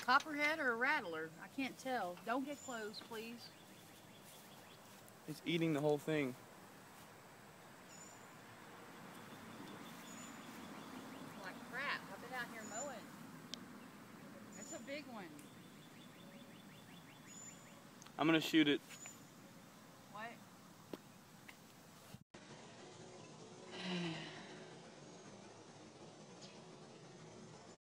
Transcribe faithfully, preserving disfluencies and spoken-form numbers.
copperhead or a rattler? I can't tell. Don't get close, please. It's eating the whole thing. Like crap. I've been out here mowing. It's a big one. I'm gonna shoot it.